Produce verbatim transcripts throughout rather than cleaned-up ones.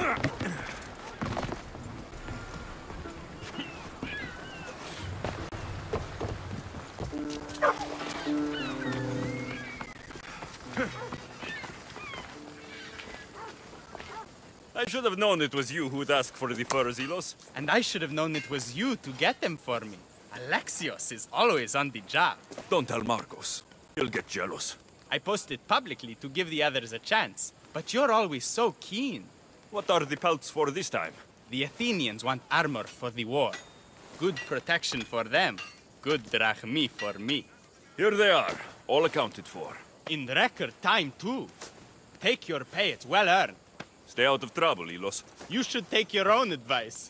I should have known it was you who'd ask for the furs, Ilos. And I should have known it was you to get them for me. Alexios is always on the job. Don't tell Marcos. He'll get jealous. I posted publicly to give the others a chance, but you're always so keen. What are the pelts for this time? The Athenians want armor for the war. Good protection for them. Good drachmi for me. Here they are, all accounted for. In record time, too. Take your pay, it's well earned. Stay out of trouble, Ilos. You should take your own advice.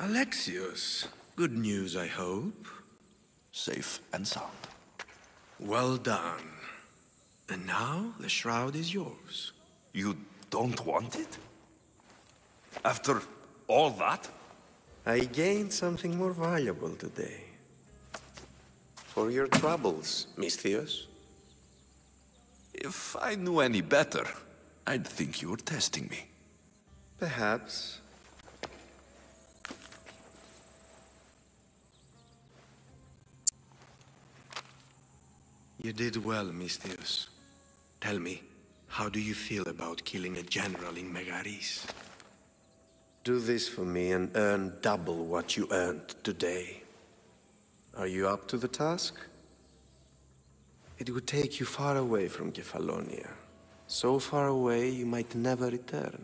Alexios, good news, I hope. Safe and sound. Well done. And now, the shroud is yours. You don't want it? After all that? I gained something more valuable today. For your troubles, Misthios. If I knew any better, I'd think you were testing me. Perhaps. You did well, Misthios. Tell me, how do you feel about killing a general in Megaris? Do this for me and earn double what you earned today. Are you up to the task? It would take you far away from Kefalonia. So far away you might never return.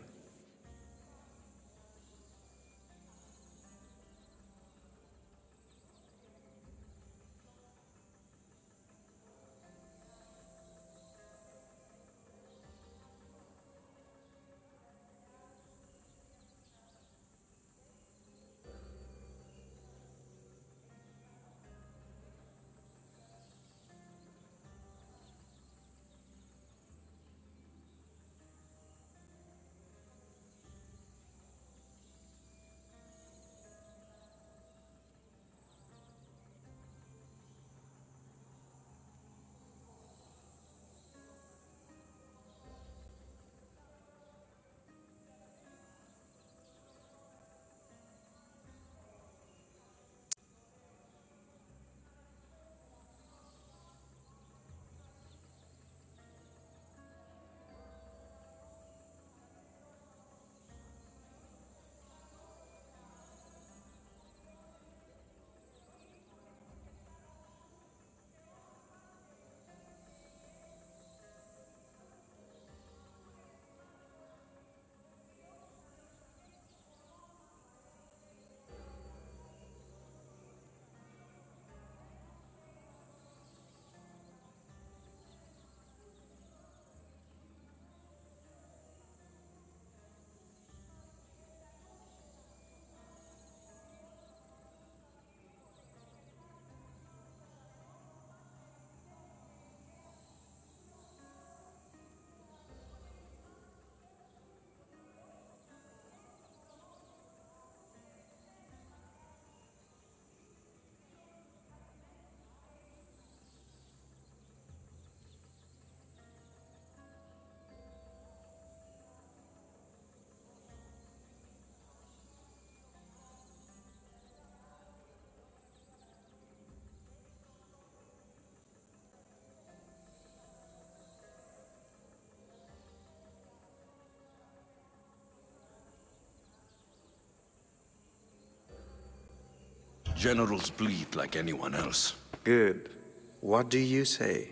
Generals bleed like anyone else. Good. What do you say?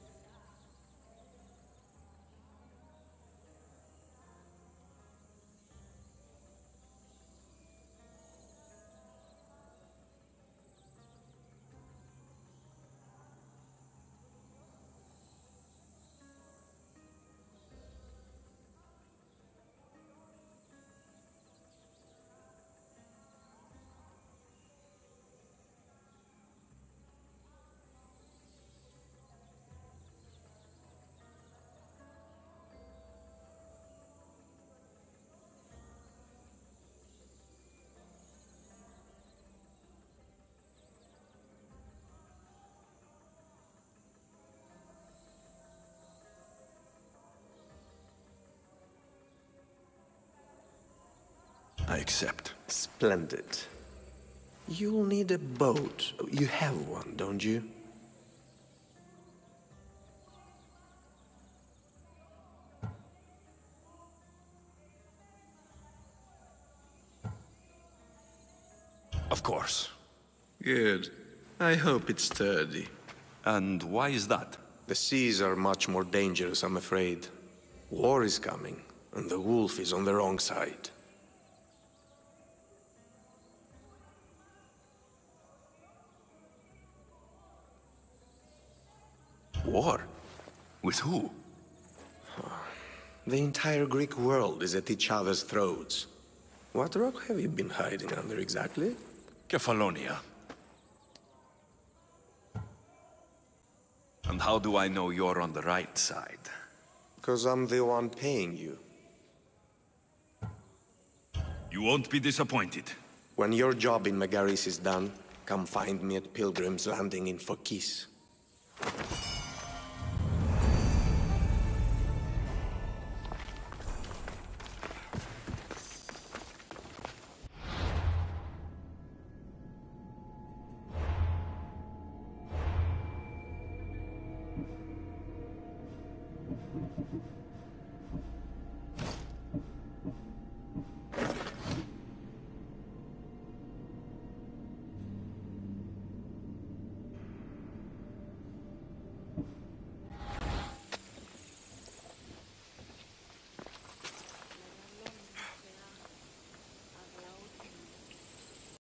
I accept. Splendid. You'll need a boat. You have one, don't you? Of course. Good. I hope it's sturdy. And why is that? The seas are much more dangerous, I'm afraid. War is coming, and the wolf is on the wrong side. War? With who? The entire Greek world is at each other's throats. What rock have you been hiding under exactly? Kefalonia. And how do I know you're on the right side? Because I'm the one paying you. You won't be disappointed. When your job in Megaris is done, come find me at Pilgrim's Landing in Phokis.